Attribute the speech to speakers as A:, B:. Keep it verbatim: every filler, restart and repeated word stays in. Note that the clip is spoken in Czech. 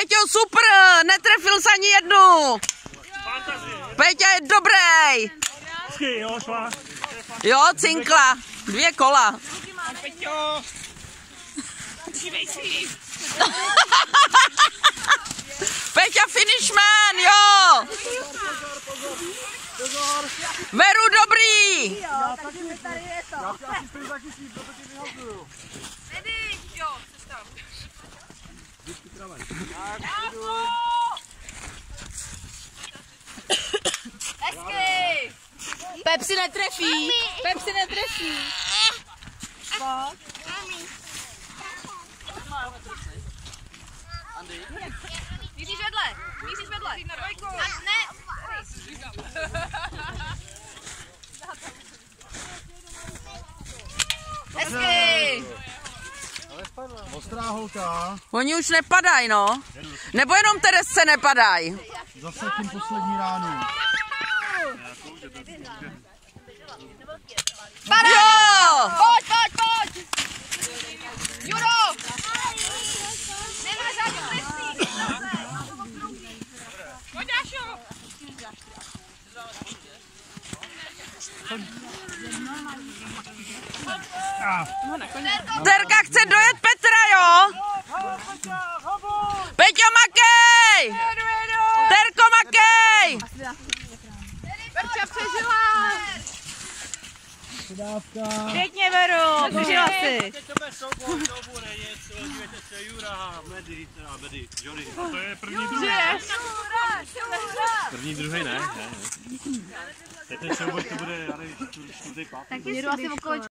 A: Peťo, super, netrefil se ani jednu. Peťa je dobrý. Jo, cinkla, dvě kola.
B: Peťo, užívej si.
A: Peťa finishman, jo. Veru, dobrý.
C: Jo, takže tady je to.
D: Já si stejně taky síp, proto ti vyhazuju.
B: Medic, jo, se tam.
D: Vždycky travaj.
B: Hezky.
C: Pepsi netrefí. Pepsi netrefí. Pojď.
B: Míříš vedle, míříš vedle. A ne. Hezky.
D: Ostrá holka.
A: Oni už nepadají, no. Nebo jenom Teresce nepadají.
D: Zase tím poslední ránu.
A: Jo!
B: Pojď, pojď, pojď. Juro. Nemáš žádný trestný. Pojď, Dášo.
A: Terka chce dojet Petra, jo? Peťo, makej! Terko, makej!
B: Verča přežila.
D: Předávka.
C: Pěkně, Veru, přežila si.
E: To je první, druhý. První, druhý, ne? ne, ne. Teď ten souboj to bude, já nevím, čtvrtý, pátý.
C: Jedu asi okolo